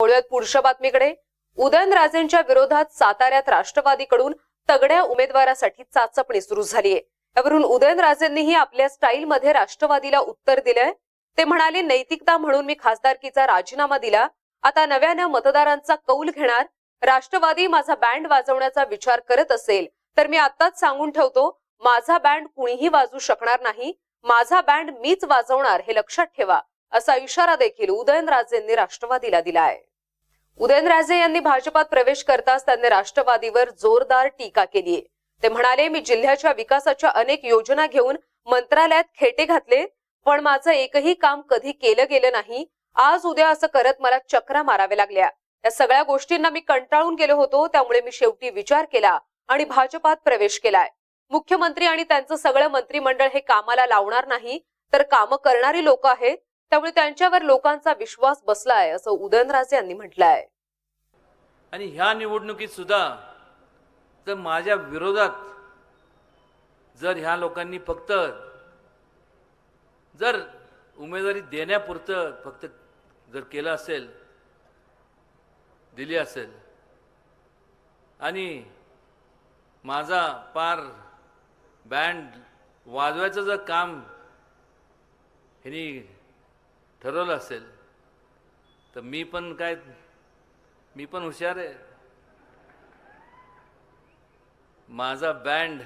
वळूयात पुढच्या बातमीकडे। उदयनराजेंच्या विरोधात साताऱ्यात राष्ट्रवादीकडून तगड्या उमेदवारासाठी चाचपणी सुरू झाली आहे। यावरून उदयनराजेंनीही आपल्या स्टाईलमध्ये राष्ट्रवादीला उत्तर दिलंय। ते म्हणाले, नैतिकता म्हणून मी खासदारकीचा राजीनामा दिला, आता नव्यानं मतदारांचा कौल घेणार। राष्ट्रवादी माझा बँड वाजवण्याचा विचार करत असेल तर मी आत्ताच सांगून ठेवतो, माझा बँड कुणीही वाजवू शकणार नाही, माझा बँड मीच वाजवणार हे लक्षात ठेवा, असा इशारा देखील उदयनराजेंनी राष्ट्रवादीला दिलाय। उदयनराजे यांनी भाजपात प्रवेश करताच त्यांनी राष्ट्रवादीवर जोरदार टीका केली आहे। ते म्हणाले, मी जिल्ह्याच्या विकासाच्या अनेक योजना घेऊन मंत्रालयात खेटे घातले, पण माझं एकही काम कधी केलं गेलं नाही। आज उद्या असं करत मला चक्रा माराव्या लागल्या। या सगळ्या गोष्टींना मी कंटाळून गेलो होतो, त्यामुळे मी शेवटी विचार केला आणि भाजपात प्रवेश केलाय। मुख्यमंत्री आणि त्यांचं सगळं मंत्रिमंडळ हे कामाला लावणार नाही, तर काम करणारी लोक आहेत, त्यामुळे त्यांच्यावर लोकांचा विश्वास बसलाय, असं उदयनराजे यांनी म्हटलंय। आणि ह्या निवडणुकीत सुद्धा जर माझ्या विरोधात जर ह्या लोकांनी फक्त जर उमेदवारी देण्यापुरतं फक्त जर केलं असेल, दिली असेल आणि माझा पार बँड वाजवायचं जर काम ह्यांनी ठरवलं असेल तर मी पण हुशार आहे। माझा बँड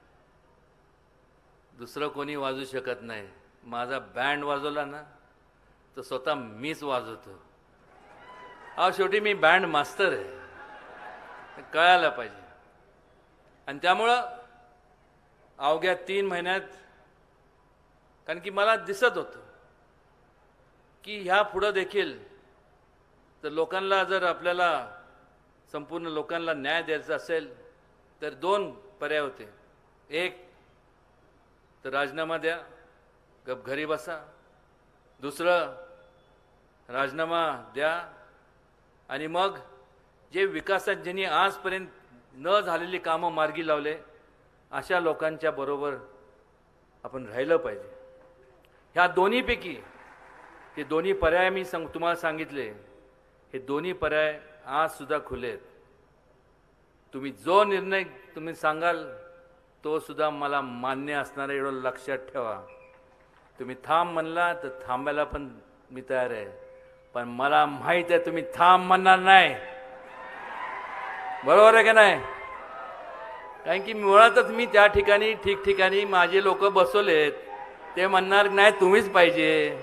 दुसरं कोणी वाजवू शकत नाही। माझा बँड वाजवला ना तर स्वतः मीच वाजवतो। शेवटी मी बँड मास्टर आहे, कळायला पाहिजे। आणि त्यामुळं अवघ्या 3 महिन्यात, कारण की मला दिसत होतं की ह्या पुढं देखील तर लोकांना जर आपल्याला संपूर्ण लोकांना न्याय द्यायचा असेल तर 2 पर्याय होते। एक तर राजीनामा द्या, गप घरी बसा। दुसरं राजीनामा द्या आणि मग जे विकासात ज्यांनी आजपर्यंत न झालेली कामं मार्गी लावले अशा लोकांच्या बरोबर आपण राहिलं पाहिजे। ह्या दोन्हीपैकी हे दोन्ही पर्याय मी तुम्हाला सांगितले, हे दोन्ही पर्याय आज सुद्धा खुले आहेत। तुम्ही जो निर्णय तुम्ही सांगाल तो सुद्धा मला मान्य असणार आहे, एवढं लक्षात ठेवा। तुम्ही थांब म्हणला तर थांबायला पण मी तयार आहे, पण मला माहित आहे तुम्ही थांब म्हणणार नाही। बरोबर आहे का नाही? कारण की मुळातच मी त्या ठिकाणी ठिकठिकाणी माझे लोक बसवलेत, ते म्हणणार नाही तुम्हीच पाहिजे।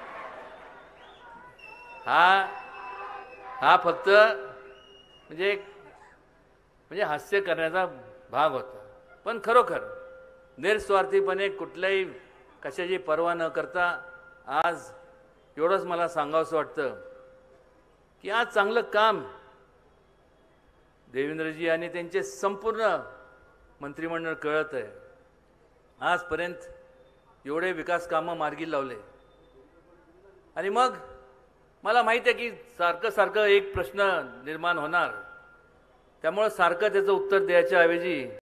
हा फक्त म्हणजे हास्य करण्याचा भाग होता, पण खरोखर निस्वार्थीपणे कुठल्याही कशाची पर्वा न करता आज एवढंच मला सांगावंसं वाटतं की आज चांगलं काम देवेंद्रजी आणि त्यांचे संपूर्ण मंत्रिमंडळ कळत आहे। आजपर्यंत एवढे विकास कामं मार्गी लावले आणि मग मला माहिती आहे की सारखं एक प्रश्न निर्माण होणार, त्यामुळे सारखं त्याचं उत्तर द्यायच्या ऐवजी